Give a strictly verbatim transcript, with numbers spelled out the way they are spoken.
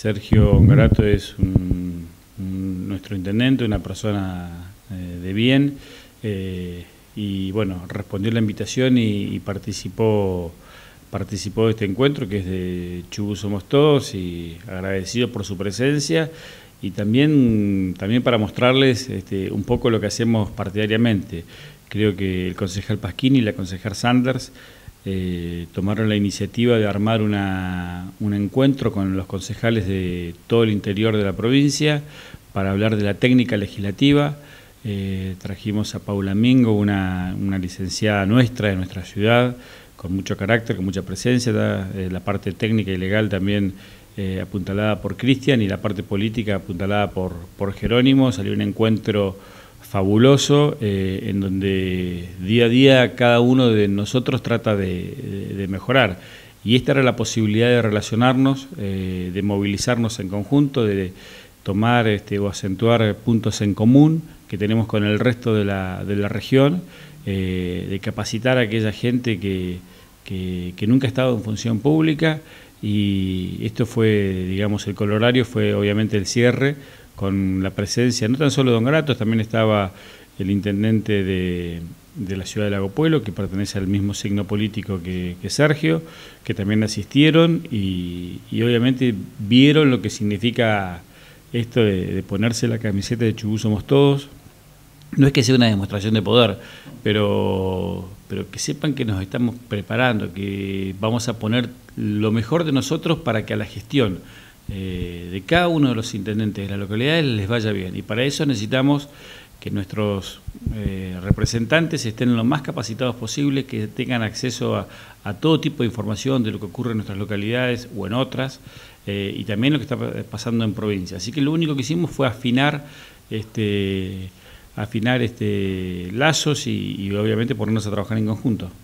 Sergio Ongarato es un, un, nuestro intendente, una persona eh, de bien, eh, y bueno, respondió la invitación y, y participó, participó de este encuentro que es de Chubut Somos Todos, y agradecido por su presencia y también, también para mostrarles este, un poco lo que hacemos partidariamente. Creo que el concejal Pasquini y la concejal Sanders Eh, tomaron la iniciativa de armar una, un encuentro con los concejales de todo el interior de la provincia para hablar de la técnica legislativa. Eh, trajimos a Paula Mingo, una, una licenciada nuestra de nuestra ciudad, con mucho carácter, con mucha presencia, da, eh, la parte técnica y legal también eh, apuntalada por Cristian y la parte política apuntalada por, por Jerónimo. Salió un encuentro fabuloso, eh, en donde día a día cada uno de nosotros trata de, de, de mejorar. Y esta era la posibilidad de relacionarnos, eh, de movilizarnos en conjunto, de tomar este, o acentuar puntos en común que tenemos con el resto de la, de la región, eh, de capacitar a aquella gente que, que, que nunca ha estado en función pública. Y esto fue, digamos, el corolario fue obviamente el cierre, con la presencia no tan solo de Ongarato, también estaba el intendente de, de la ciudad de Lago Puelo, que pertenece al mismo signo político que, que Sergio, que también asistieron y, y obviamente vieron lo que significa esto de, de ponerse la camiseta de Chubut Somos Todos. No es que sea una demostración de poder, pero, pero que sepan que nos estamos preparando, que vamos a poner lo mejor de nosotros para que a la gestión Eh, de cada uno de los intendentes de las localidades les vaya bien, y para eso necesitamos que nuestros eh, representantes estén lo más capacitados posible, que tengan acceso a, a todo tipo de información de lo que ocurre en nuestras localidades o en otras, eh, y también lo que está pasando en provincia. Así que lo único que hicimos fue afinar este, afinar este, lazos y, y obviamente ponernos a trabajar en conjunto.